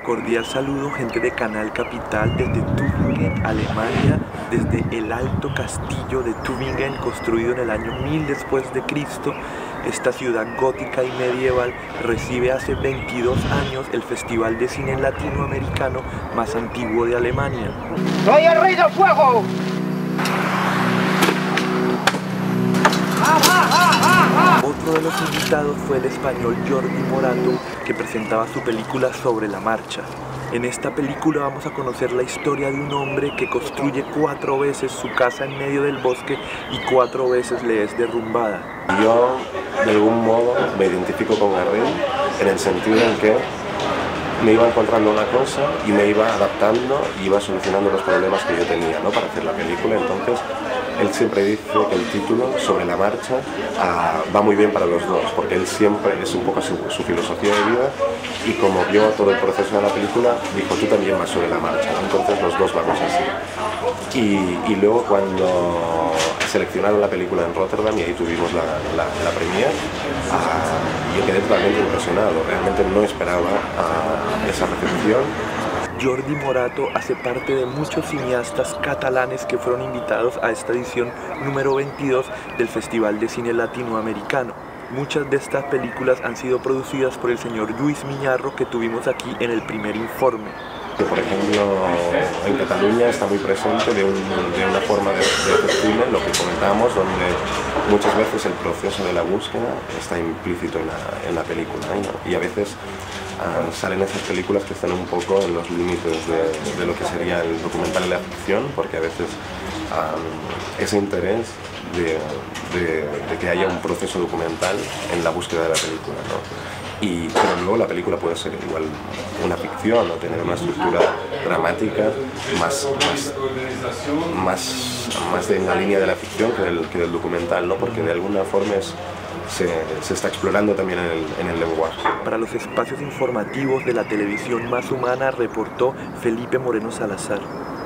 Cordial saludo, gente de Canal Capital, desde Tübingen, Alemania, desde el alto castillo de Tübingen, construido en el año 1000 después de Cristo. Esta ciudad gótica y medieval recibe hace 22 años el festival de cine latinoamericano más antiguo de Alemania. ¡Soy el rey del fuego! Otro de los invitados fue el español Jordi Morato, que presentaba su película Sobre la Marcha. En esta película vamos a conocer la historia de un hombre que construye 4 veces su casa en medio del bosque y 4 veces le es derrumbada. Yo, de algún modo, me identifico con Gabriel en el sentido en que me iba encontrando una cosa y me iba adaptando y iba solucionando los problemas que yo tenía, ¿no?, para hacer la película. Entonces, él siempre dice que el título, Sobre la Marcha, va muy bien para los dos, porque él siempre es un poco su filosofía de vida, y como vio todo el proceso de la película, dijo, tú también vas sobre la marcha, ¿no? Entonces los dos vamos así. Y luego cuando seleccionaron la película en Rotterdam, y ahí tuvimos la premiere, yo quedé totalmente impresionado, realmente no esperaba esa recepción. Jordi Morato hace parte de muchos cineastas catalanes que fueron invitados a esta edición número 22 del Festival de Cine Latinoamericano. Muchas de estas películas han sido producidas por el señor Lluís Miñarro, que tuvimos aquí en el primer informe. Por ejemplo, en Cataluña está muy presente de una forma de hacer cine, lo que comentábamos, donde muchas veces el proceso de la búsqueda está implícito en la película, ¿no? Y a veces salen esas películas que están un poco en los límites de lo que sería el documental y la ficción, porque a veces ese interés de que haya un proceso documental en la búsqueda de la película, ¿no? Pero luego la película puede ser igual una ficción o tener una estructura dramática más en la línea de la ficción que del documental, ¿no? Porque de alguna forma se está explorando también en el lenguaje. Para los espacios informativos de la televisión más humana reportó Felipe Moreno Salazar.